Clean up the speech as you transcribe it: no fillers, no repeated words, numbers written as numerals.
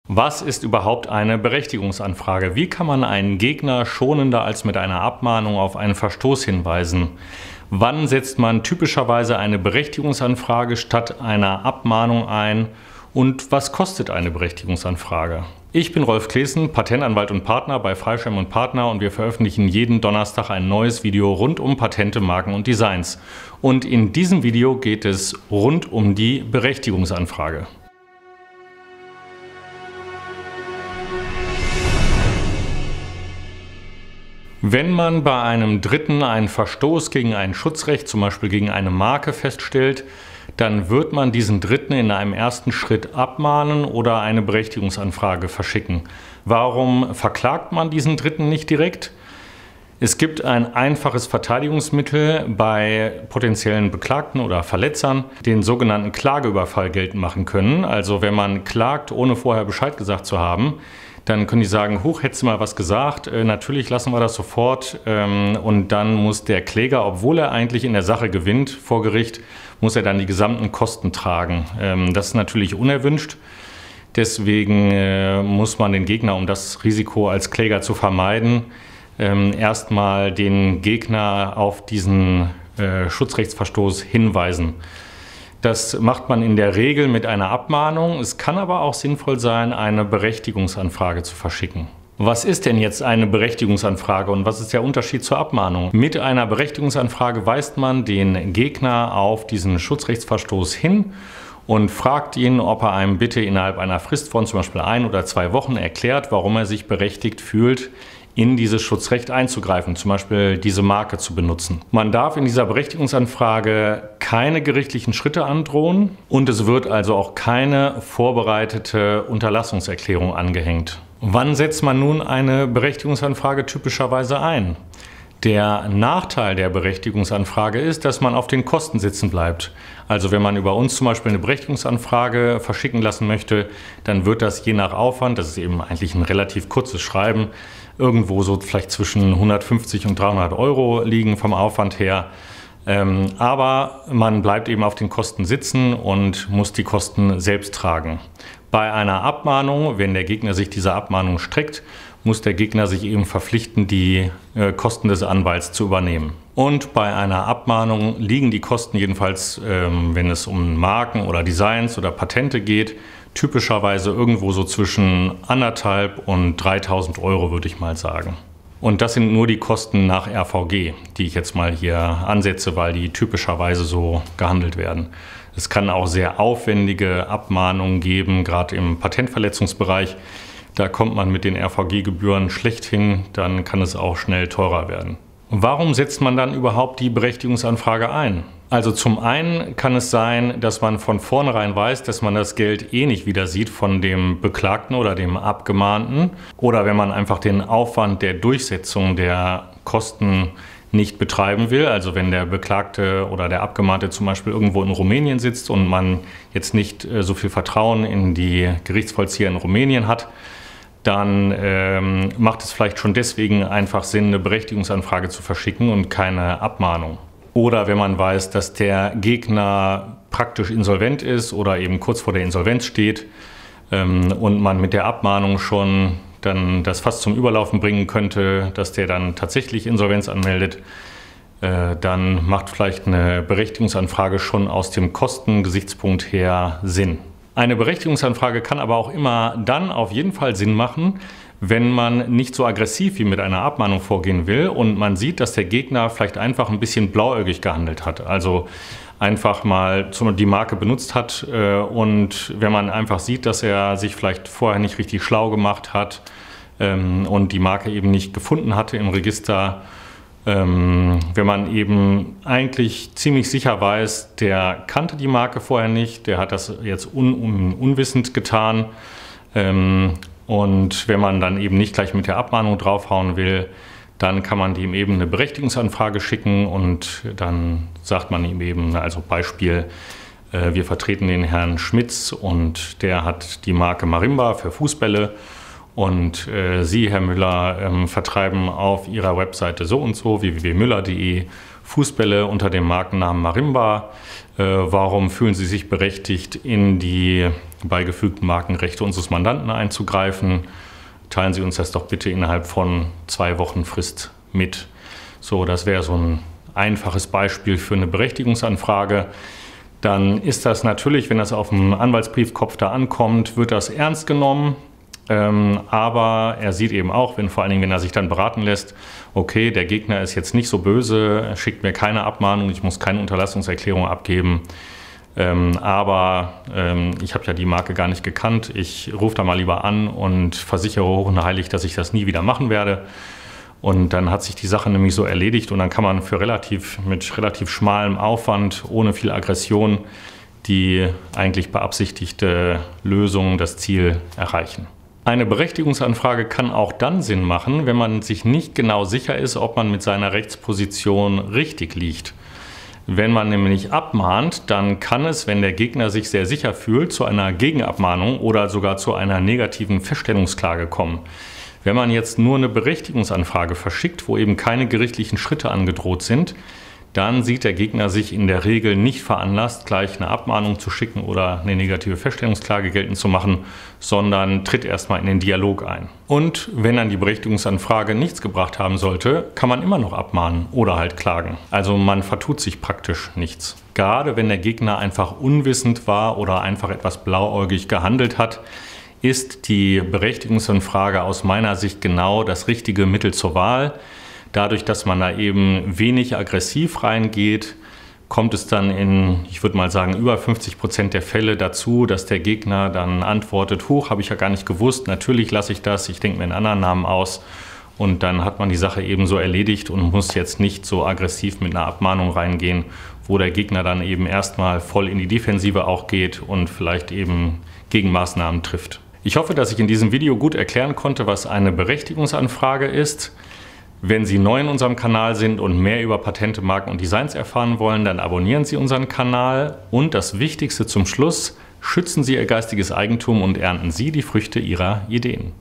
Was ist überhaupt eine Berechtigungsanfrage? Wie kann man einen Gegner schonender als mit einer Abmahnung auf einen Verstoß hinweisen? Wann setzt man typischerweise eine Berechtigungsanfrage statt einer Abmahnung ein? Und was kostet eine Berechtigungsanfrage? Ich bin Rolf Claessen, Patentanwalt und Partner bei Freischem & Partner und wir veröffentlichen jeden Donnerstag ein neues Video rund um Patente, Marken und Designs. Und in diesem Video geht es rund um die Berechtigungsanfrage. Wenn man bei einem Dritten einen Verstoß gegen ein Schutzrecht, zum Beispiel gegen eine Marke, feststellt, dann wird man diesen Dritten in einem ersten Schritt abmahnen oder eine Berechtigungsanfrage verschicken. Warum verklagt man diesen Dritten nicht direkt? Es gibt ein einfaches Verteidigungsmittel bei potenziellen Beklagten oder Verletzern, den sogenannten Klageüberfall geltend machen können. Also wenn man klagt, ohne vorher Bescheid gesagt zu haben, dann können die sagen, huch, hättest du mal was gesagt, natürlich lassen wir das sofort. Und dann muss der Kläger, obwohl er eigentlich in der Sache gewinnt vor Gericht, muss er dann die gesamten Kosten tragen. Das ist natürlich unerwünscht. Deswegen muss man den Gegner, um das Risiko als Kläger zu vermeiden, erstmal den Gegner auf diesen Schutzrechtsverstoß hinweisen. Das macht man in der Regel mit einer Abmahnung. Es kann aber auch sinnvoll sein, eine Berechtigungsanfrage zu verschicken. Was ist denn jetzt eine Berechtigungsanfrage und was ist der Unterschied zur Abmahnung? Mit einer Berechtigungsanfrage weist man den Gegner auf diesen Schutzrechtsverstoß hin und fragt ihn, ob er einem bitte innerhalb einer Frist von zum Beispiel 1 oder 2 Wochen erklärt, warum er sich berechtigt fühlt, in dieses Schutzrecht einzugreifen, zum Beispiel diese Marke zu benutzen. Man darf in dieser Berechtigungsanfrage keine gerichtlichen Schritte androhen und es wird also auch keine vorbereitete Unterlassungserklärung angehängt. Wann setzt man nun eine Berechtigungsanfrage typischerweise ein? Der Nachteil der Berechtigungsanfrage ist, dass man auf den Kosten sitzen bleibt. Also wenn man über uns zum Beispiel eine Berechtigungsanfrage verschicken lassen möchte, dann wird das je nach Aufwand, das ist eben eigentlich ein relativ kurzes Schreiben, irgendwo so vielleicht zwischen 150 und 300 Euro liegen vom Aufwand her. Aber man bleibt eben auf den Kosten sitzen und muss die Kosten selbst tragen. Bei einer Abmahnung, wenn der Gegner sich dieser Abmahnung streckt, muss der Gegner sich eben verpflichten, die Kosten des Anwalts zu übernehmen. Und bei einer Abmahnung liegen die Kosten jedenfalls, wenn es um Marken oder Designs oder Patente geht, typischerweise irgendwo so zwischen 1.500 und 3.000 Euro, würde ich mal sagen. Und das sind nur die Kosten nach RVG, die ich jetzt mal hier ansetze, weil die typischerweise so gehandelt werden. Es kann auch sehr aufwendige Abmahnungen geben, gerade im Patentverletzungsbereich. Da kommt man mit den RVG-Gebühren schlecht hin, dann kann es auch schnell teurer werden. Und warum setzt man dann überhaupt die Berechtigungsanfrage ein? Also zum einen kann es sein, dass man von vornherein weiß, dass man das Geld eh nicht wieder sieht von dem Beklagten oder dem Abgemahnten. Oder wenn man einfach den Aufwand der Durchsetzung der Kosten nicht betreiben will. Also wenn der Beklagte oder der Abgemahnte zum Beispiel irgendwo in Rumänien sitzt und man jetzt nicht so viel Vertrauen in die Gerichtsvollzieher in Rumänien hat, dann macht es vielleicht schon deswegen einfach Sinn, eine Berechtigungsanfrage zu verschicken und keine Abmahnung. Oder wenn man weiß, dass der Gegner praktisch insolvent ist oder eben kurz vor der Insolvenz steht und man mit der Abmahnung schon dann das fast zum Überlaufen bringen könnte, dass der dann tatsächlich Insolvenz anmeldet, dann macht vielleicht eine Berechtigungsanfrage schon aus dem Kostengesichtspunkt her Sinn. Eine Berechtigungsanfrage kann aber auch immer dann auf jeden Fall Sinn machen, wenn man nicht so aggressiv wie mit einer Abmahnung vorgehen will und man sieht, dass der Gegner vielleicht einfach ein bisschen blauäugig gehandelt hat. Also einfach mal die Marke benutzt hat und wenn man einfach sieht, dass er sich vielleicht vorher nicht richtig schlau gemacht hat und die Marke eben nicht gefunden hatte im Register, wenn man eben eigentlich ziemlich sicher weiß, der kannte die Marke vorher nicht, der hat das jetzt unwissend getan und wenn man dann eben nicht gleich mit der Abmahnung draufhauen will, dann kann man dem eben eine Berechtigungsanfrage schicken und dann sagt man ihm eben, also Beispiel, wir vertreten den Herrn Schmitz und der hat die Marke Marimba für Fußbälle und Sie, Herr Müller, vertreiben auf Ihrer Webseite so und so, www.müller.de, Fußbälle unter dem Markennamen Marimba. Warum fühlen Sie sich berechtigt, in die bei gefügten Markenrechte unseres Mandanten einzugreifen. Teilen Sie uns das doch bitte innerhalb von 2 Wochen Frist mit. So, das wäre so ein einfaches Beispiel für eine Berechtigungsanfrage. Dann ist das natürlich, wenn das auf dem Anwaltsbriefkopf da ankommt, wird das ernst genommen. Aber er sieht eben auch, vor allen Dingen, wenn er sich dann beraten lässt, okay, der Gegner ist jetzt nicht so böse, er schickt mir keine Abmahnung, ich muss keine Unterlassungserklärung abgeben. Aber ich habe ja die Marke gar nicht gekannt. Ich rufe da mal lieber an und versichere hoch und heilig, dass ich das nie wieder machen werde. Und dann hat sich die Sache nämlich so erledigt und dann kann man mit relativ schmalem Aufwand, ohne viel Aggression, die eigentlich beabsichtigte Lösung, das Ziel erreichen. Eine Berechtigungsanfrage kann auch dann Sinn machen, wenn man sich nicht genau sicher ist, ob man mit seiner Rechtsposition richtig liegt. Wenn man nämlich abmahnt, dann kann es, wenn der Gegner sich sehr sicher fühlt, zu einer Gegenabmahnung oder sogar zu einer negativen Feststellungsklage kommen. Wenn man jetzt nur eine Berechtigungsanfrage verschickt, wo eben keine gerichtlichen Schritte angedroht sind, dann sieht der Gegner sich in der Regel nicht veranlasst, gleich eine Abmahnung zu schicken oder eine negative Feststellungsklage geltend zu machen, sondern tritt erstmal in den Dialog ein. Und wenn dann die Berechtigungsanfrage nichts gebracht haben sollte, kann man immer noch abmahnen oder halt klagen. Also man vertut sich praktisch nichts. Gerade wenn der Gegner einfach unwissend war oder einfach etwas blauäugig gehandelt hat, ist die Berechtigungsanfrage aus meiner Sicht genau das richtige Mittel zur Wahl. Dadurch, dass man da eben wenig aggressiv reingeht, kommt es dann in, ich würde mal sagen, über 50% der Fälle dazu, dass der Gegner dann antwortet, huch, habe ich ja gar nicht gewusst, natürlich lasse ich das, ich denke mir einen anderen Namen aus. Und dann hat man die Sache eben so erledigt und muss jetzt nicht so aggressiv mit einer Abmahnung reingehen, wo der Gegner dann eben erstmal voll in die Defensive auch geht und vielleicht eben Gegenmaßnahmen trifft. Ich hoffe, dass ich in diesem Video gut erklären konnte, was eine Berechtigungsanfrage ist. Wenn Sie neu in unserem Kanal sind und mehr über Patente, Marken und Designs erfahren wollen, dann abonnieren Sie unseren Kanal. Und das Wichtigste zum Schluss, schützen Sie Ihr geistiges Eigentum und ernten Sie die Früchte Ihrer Ideen.